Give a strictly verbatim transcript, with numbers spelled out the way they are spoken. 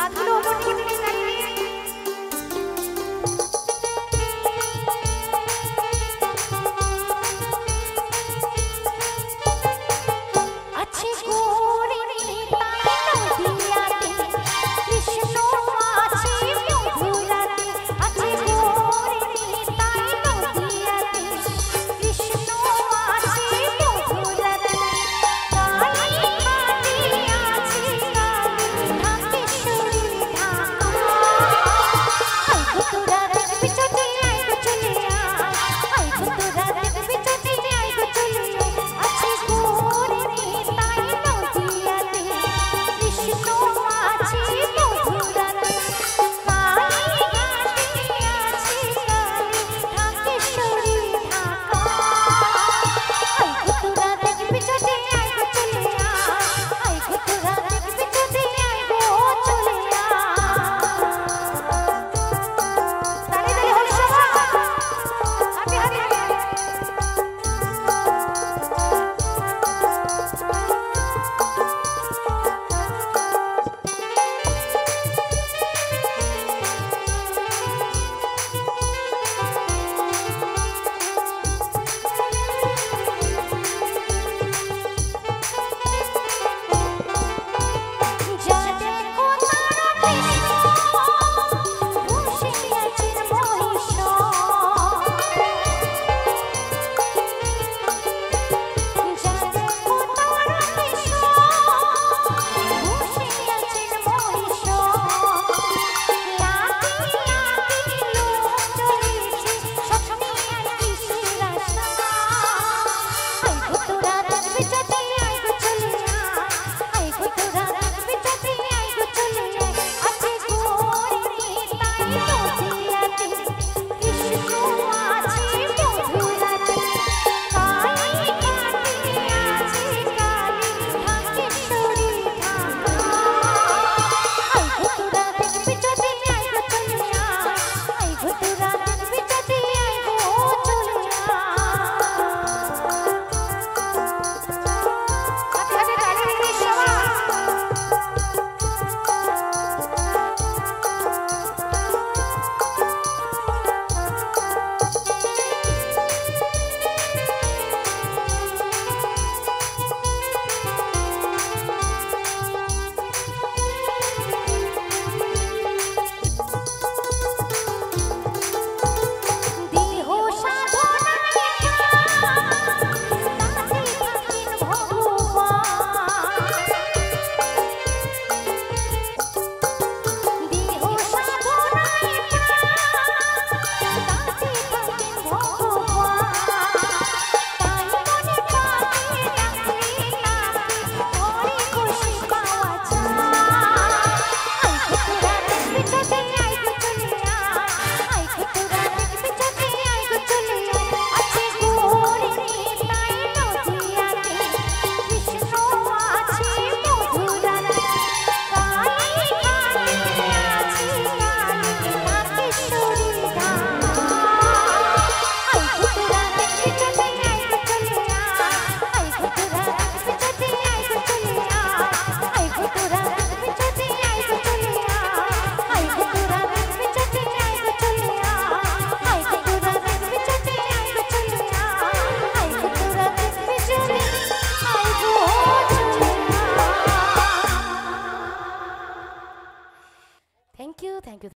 हाथुलो मोटी मोटी करिए अच्छे गोरे नीता नदिया ते कृष्ण आछे मधुराते अच्छे गोरे नीता नदिया ते कृष्ण आछे मधुराते काली काली आछे काली ढाकेश्वरी ढाका आई भुतुरा रंग बिचोटी आई गो चलिया आई भुतुरा रंग बिचोटी आई गो चलिया अच्छे गोरे नीता नदिया ते कृष्ण आछे मधुराते काली काली आछे काली ढाकेश्वरी ढाका आई भुतुरा रंग बिचोटी आई गो चलिया आई भुतुरा रंग बिचोटी आई गो चलिया ताली ताली होली शोभा हापी हापी जा देखो तारा कृष्ण भूषिया चिन्मोहिषो जा देखो तारा कृष्ण भूषिया चिन्मोहिषो लागी लागी लोक चलिछि शक्ति আর কিসের আশা आई भुतुरा रंग बिचोटी आई गो चलिया आई भुतुरा रंग बिचोटी आई गो चलिया अच्छे गोरे नीता नदिया ते कृष्ण आछे मधुराते काली काली आछे काली ढाकेश्वरी ढाका आई भुतुरा रंग बिचोटी आई गो चलिया आई भुतुरा रंग बिचोटी आई गो चलिया हापी हापी ताली होली शोभा देह साधनाय ताते थाकेन भगवान देह साधनाय ताते थाकेन भगवान ताई मने पाके डाकले ताके ओरे खुशी पावा যায় आई भुतुरा रंग बिचोटी आई गो चलिया आई भुतुरा रंग बिचोटी आई गो चलिया अच्छे गोरे नीता नदिया ते कृष्ण आछे मधुराते काली काली आछे काली ढाकेश्वरी ढाका आई भुतुरा रंग बिचोटी आई गो चलिया आई भुतुरा रंग बिचोटी आई गो चलिया आई भुतुरा रंग बिचोटी आई गो चलिया आई भुतुरा रंग बिचोटी आई गो चलिया आई भुतुरा रंग बिचोटी आई गो चलिया आई भुतुरा रंग बिचोटी आई गो चलिया थैंक यू थैंक यू